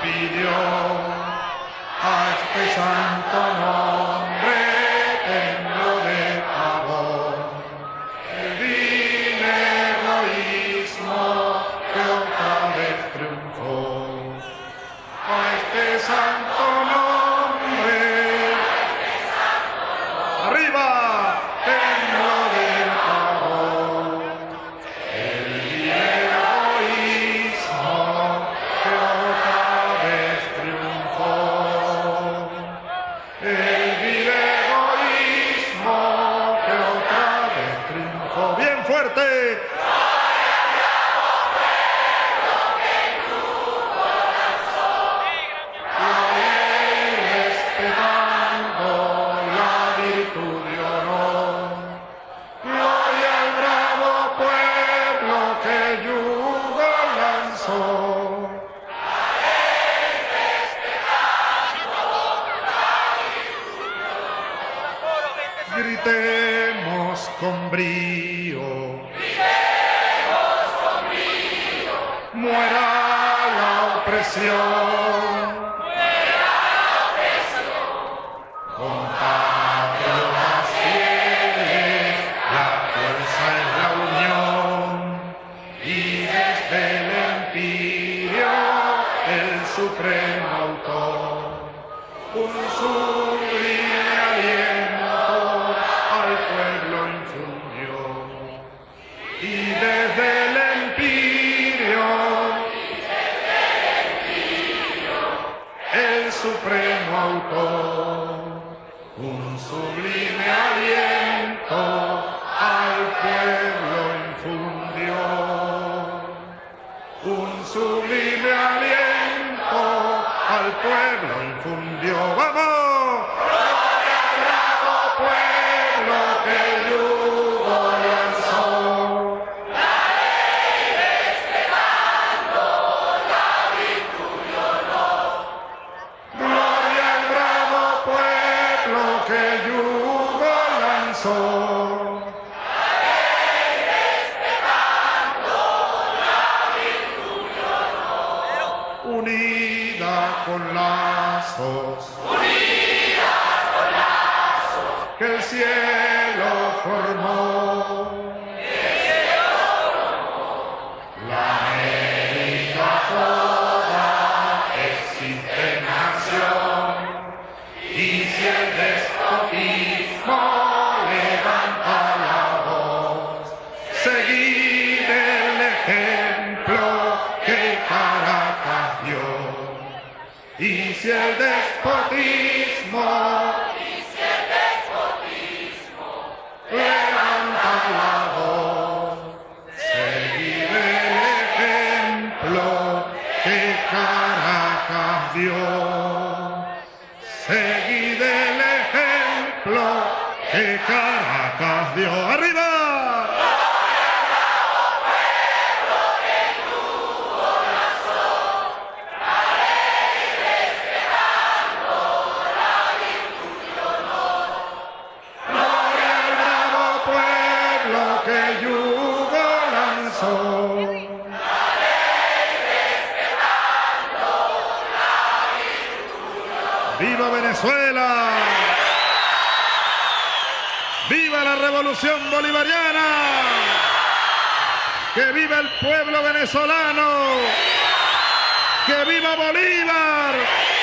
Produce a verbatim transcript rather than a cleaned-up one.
pidió a este santo nombre, templo de pavor, el vil egoísmo que otra vez triunfó. A este santo nombre, arriba, templo del pavor, el vil egoísmo que otra vez triunfó. El vil egoísmo que otra vez triunfó. Bien fuerte. Gritemos con brío, gritemos con brío, muera la opresión, muera la opresión, compatriotas fieles, la fuerza es la unión, y desde el empirio el supremo autor, un sublime aliento al pueblo infundió, y desde el empirio, el supremo autor, un sublime aliento al pueblo infundió, un sublime aliento al pueblo infundió. ¡Vamos! Unida con lazos, unidas con lazos, que el cielo formó, el cielo formó, la América toda existe nación, y si el despotismo levanta la voz, seguid el ejemplo que Caracas dio. Y si el despotismo, y si el despotismo levanta la voz, seguid el ejemplo que Caracas dio. Seguid el ejemplo que Caracas dio. ¡Arriba! ¡Viva Venezuela! ¡Viva la revolución bolivariana! ¡Que viva el pueblo venezolano! ¡Que viva Bolívar!